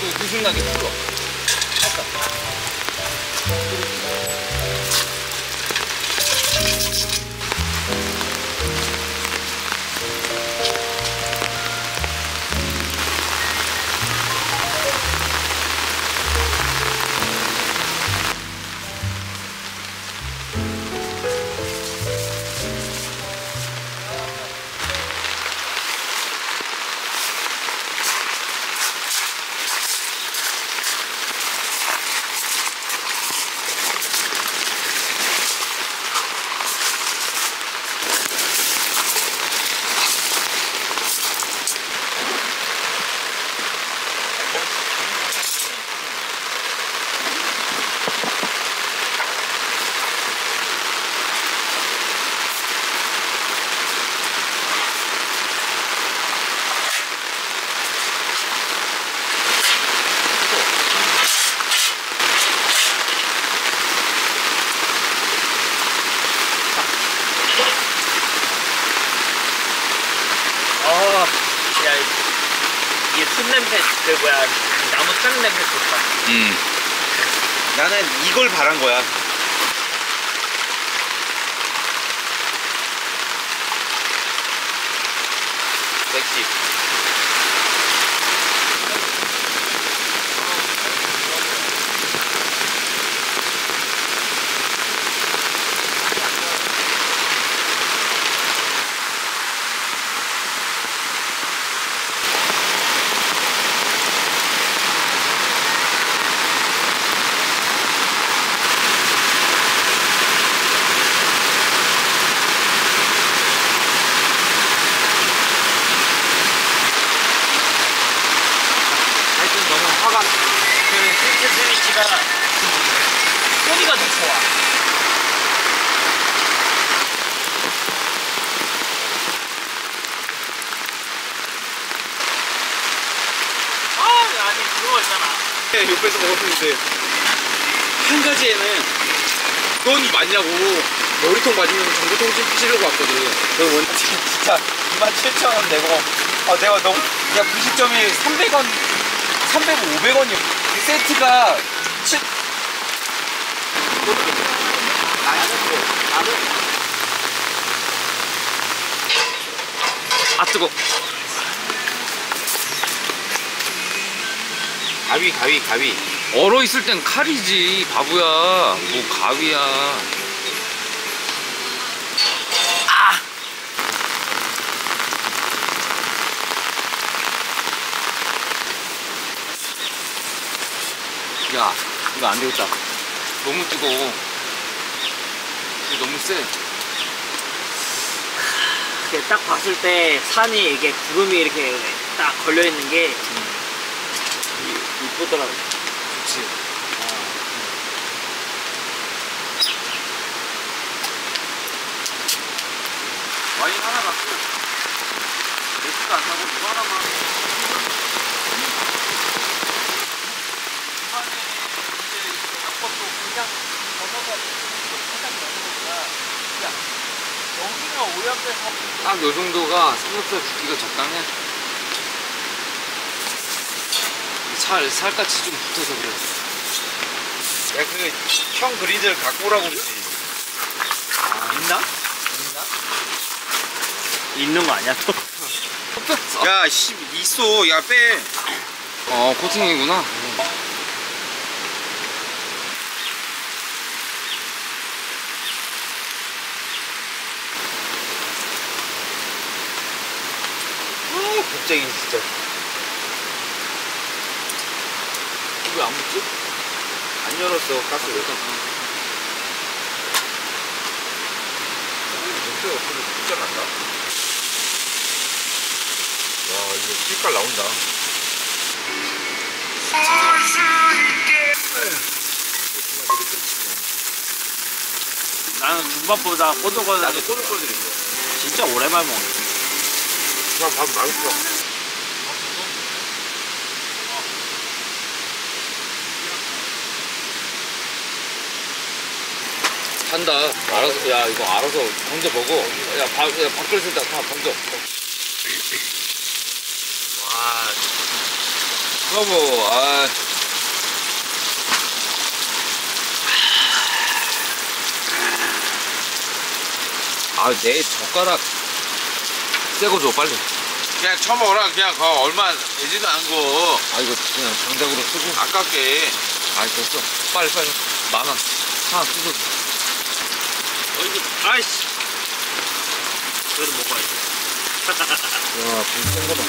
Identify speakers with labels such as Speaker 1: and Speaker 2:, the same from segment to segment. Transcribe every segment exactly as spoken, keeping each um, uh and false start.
Speaker 1: 그래도 느슨하게 풀어. 약간.
Speaker 2: 냄새, 그 뭐야, 나무 타는 냄새 좋다.
Speaker 3: 음. 나는 이걸 바란 거야. 섹시.
Speaker 2: 그 스위트 스위치가 소리가 더 좋아. 아, 아니 그거 있잖아.
Speaker 3: 네, 옆에서 먹었는데 한 가지에는 돈 맞냐고 머리통 맞으면 정보통 좀 피시려고 왔거든. 너 원
Speaker 1: 진짜 이만 칠천 원 내고 아 내가 너무 야 분식점이 삼백 원 삼백 원 오백 원이야. 세트가 칠
Speaker 3: 아 뜨거. 가위 가위 가위. 얼어 있을 땐 칼이지 바보야. 뭐 가위야. 아. 야 이거 안 되겠다. 너무 뜨거워. 이거 너무 세.
Speaker 2: 이렇게 딱 봤을 때 산이 이게 구름이 이렇게 딱 걸려 있는 게 음. 이쁘더라고.
Speaker 3: 좋지. 아. 와인 하나 갖고 맥주도 안 사고 이거 하나만.
Speaker 2: 그냥 벗어서 살짝 넣으니까 야 여기가 오염돼서
Speaker 3: 딱 요 정도가 삼겹살 굵기가 적당해. 살, 살같이 좀 붙어서 그래.
Speaker 1: 야 그 형 그리들 갖고 오라고 그러지.
Speaker 2: 아, 있나? 있나? 있는 거 아니야 또?
Speaker 3: 야 씨 있어. 야 빼. 어 코팅이구나. 음.
Speaker 1: 겁쟁이 진짜.
Speaker 3: 왜 안 붙지?
Speaker 1: 안 열었어 가스를. 냄새가 그래도 진짜 난다. 와 이거 색깔 나온다.
Speaker 2: 나는 국밥보다 꼬들꼬들
Speaker 1: 나도 꼬들꼬들이 좋아.
Speaker 2: 진짜 오랜만에 먹네.
Speaker 1: 밥 맛있어.
Speaker 3: 간다. 알아서 야 이거 알아서 먼저 먹어. 야, 밥, 야 밥그릇에다 다 던져.
Speaker 1: 와. 여보, 아. 아, 내 젓가락 새거 줘, 빨리.
Speaker 3: 그냥 처먹어라. 그냥 그거 얼마 되지도 않고.
Speaker 1: 아, 이거 그냥 장작으로 쓰고.
Speaker 3: 아깝게.
Speaker 1: 아, 됐어. 빨리, 빨리. 만 원. 하나 쓰고.
Speaker 2: 어, 이거, 아이씨. 그래도 먹어야지.
Speaker 1: 와, 불센 거다.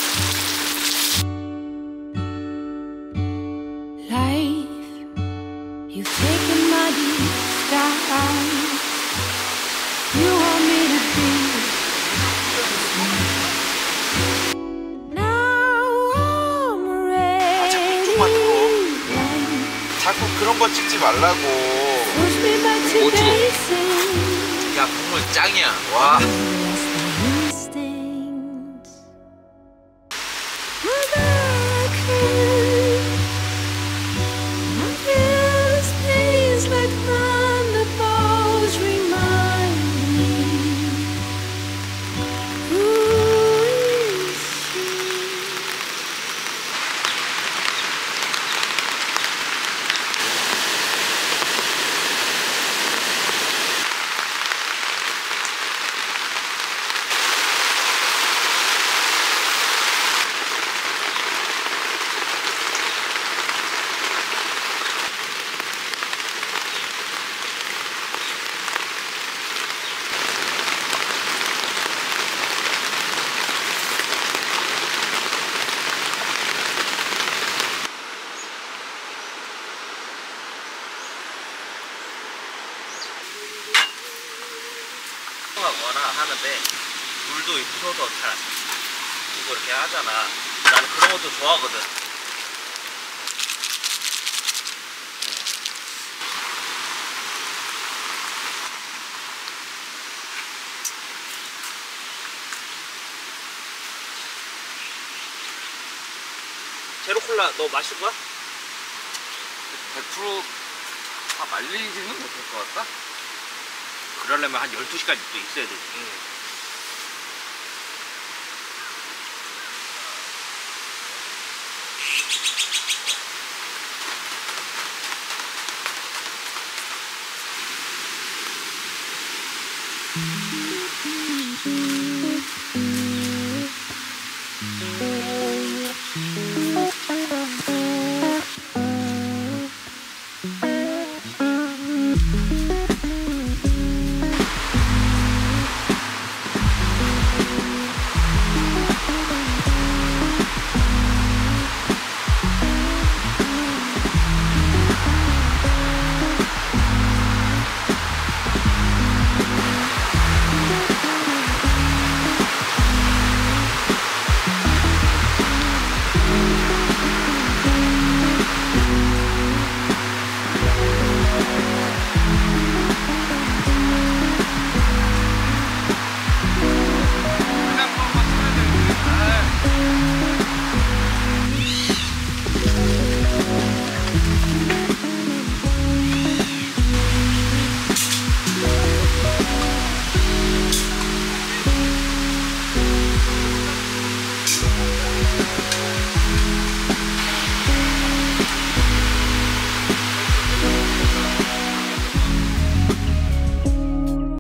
Speaker 4: Life, you've taken my deep sky. You want me to be now I'm ready.
Speaker 3: 자꾸 좀만 더. 자꾸 그런 거 찍지 말라고.
Speaker 4: Push me back to
Speaker 1: 뭐 찍어?
Speaker 4: basics.
Speaker 3: 야, 국물 짱이야. 와.
Speaker 4: Lost my instincts. But I could. I feel this pain's like thunderbolts remind me who is she.
Speaker 2: 하거나 하는데 물도 있어서 잘 이거 이렇게 하잖아. 나는 그런 것도 좋아하거든. 제로콜라 너 마실 거야?
Speaker 1: 백 퍼센트 다 말리지는 못할 것 같다?
Speaker 2: 그러려면 한 열두 시간 또 있어야 되지.